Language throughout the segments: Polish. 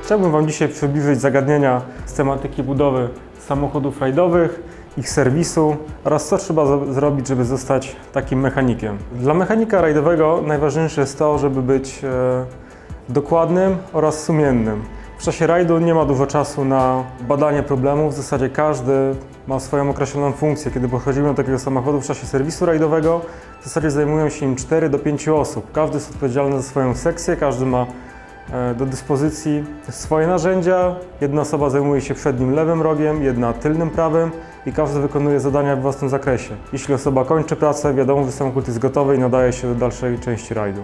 Chciałbym Wam dzisiaj przybliżyć zagadnienia z tematyki budowy samochodów rajdowych, ich serwisu oraz co trzeba zrobić, żeby zostać takim mechanikiem. Dla mechanika rajdowego najważniejsze jest to, żeby być dokładnym oraz sumiennym. W czasie rajdu nie ma dużo czasu na badanie problemów, w zasadzie każdy ma swoją określoną funkcję. Kiedy podchodzimy do takiego samochodu w czasie serwisu rajdowego, w zasadzie zajmują się nim 4 do 5 osób. Każdy jest odpowiedzialny za swoją sekcję, każdy ma do dyspozycji swoje narzędzia. Jedna osoba zajmuje się przednim lewym rogiem, jedna tylnym prawym i każdy wykonuje zadania w własnym zakresie. Jeśli osoba kończy pracę, wiadomo, że samochód jest gotowy i nadaje się do dalszej części rajdu.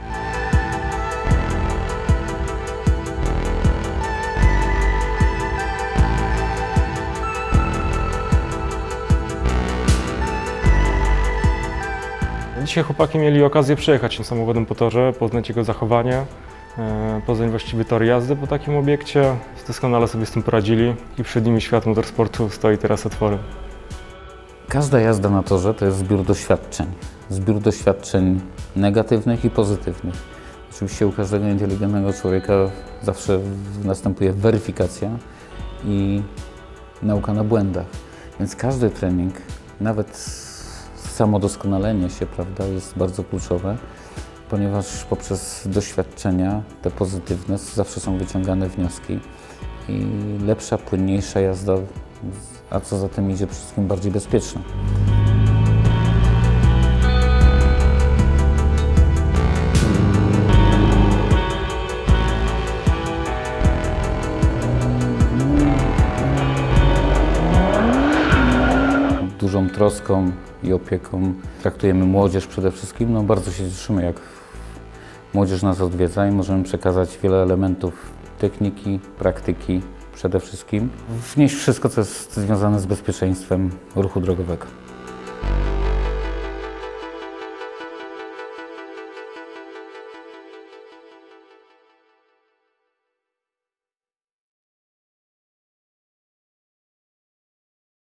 Dzisiaj chłopaki mieli okazję przejechać tym samochodem po torze, poznać jego zachowanie, poznać właściwy tor jazdy po takim obiekcie. Doskonale sobie z tym poradzili i przed nimi świat motorsportu stoi teraz otworem. Każda jazda na torze to jest zbiór doświadczeń negatywnych i pozytywnych. Oczywiście u każdego inteligentnego człowieka zawsze następuje weryfikacja i nauka na błędach, więc każdy trening, nawet samodoskonalenie się, prawda, jest bardzo kluczowe, ponieważ poprzez doświadczenia, te pozytywne, zawsze są wyciągane wnioski i lepsza, płynniejsza jazda, a co za tym idzie, przede wszystkim bardziej bezpieczna. Dużą troską i opieką traktujemy młodzież przede wszystkim. No, bardzo się cieszymy, jak młodzież nas odwiedza i możemy przekazać wiele elementów techniki, praktyki przede wszystkim. Wnieść wszystko, co jest związane z bezpieczeństwem ruchu drogowego.